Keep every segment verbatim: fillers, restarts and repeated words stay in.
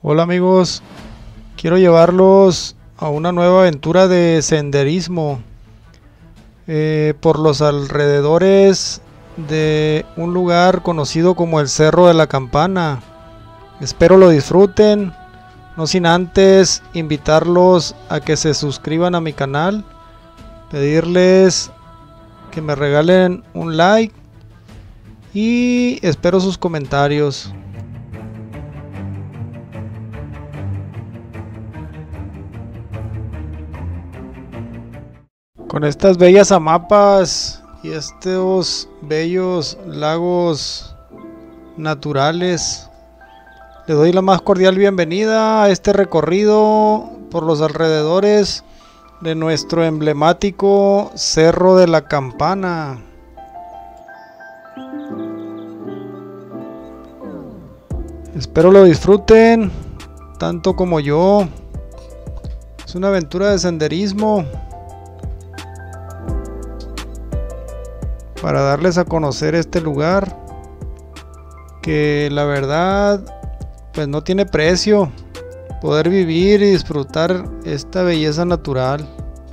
Hola amigos, quiero llevarlos a una nueva aventura de senderismo eh, por los alrededores de un lugar conocido como el Cerro de la Campana. Espero lo disfruten, no sin antes invitarlos a que se suscriban a mi canal, pedirles que me regalen un like y espero sus comentarios. Con estas bellas hamapas y estos bellos lagos naturales, le doy la más cordial bienvenida a este recorrido por los alrededores de nuestro emblemático Cerro de la Campana. Espero lo disfruten tanto como yo. Es una aventura de senderismo para darles a conocer este lugar que la verdad pues no tiene precio. Poder vivir y disfrutar esta belleza natural.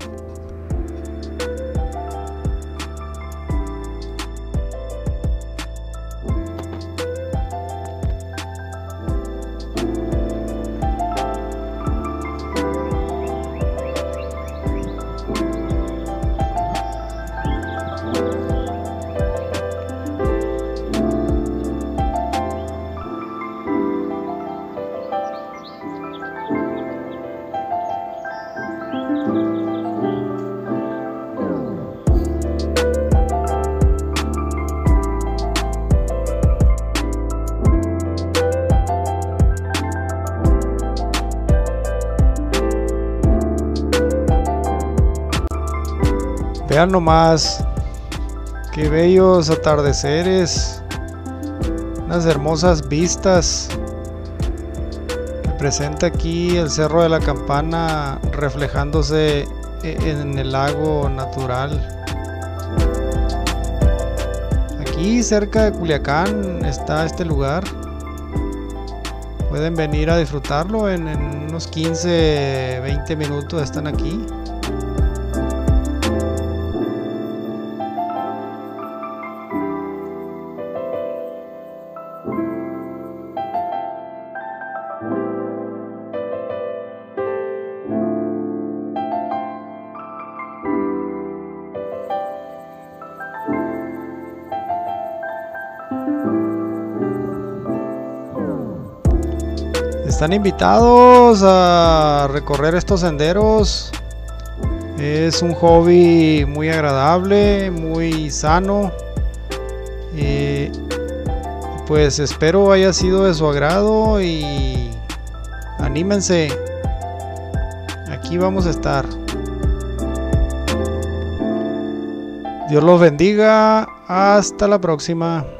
Vean nomás qué bellos atardeceres, unas hermosas vistas que presenta aquí el Cerro de la Campana reflejándose en el lago natural. Aquí cerca de Culiacán está este lugar. Pueden venir a disfrutarlo en, en unos quince veinte minutos, están aquí. Están invitados a recorrer estos senderos. Es un hobby muy agradable, muy sano. Eh, pues espero haya sido de su agrado y anímense. Aquí vamos a estar. Dios los bendiga. Hasta la próxima.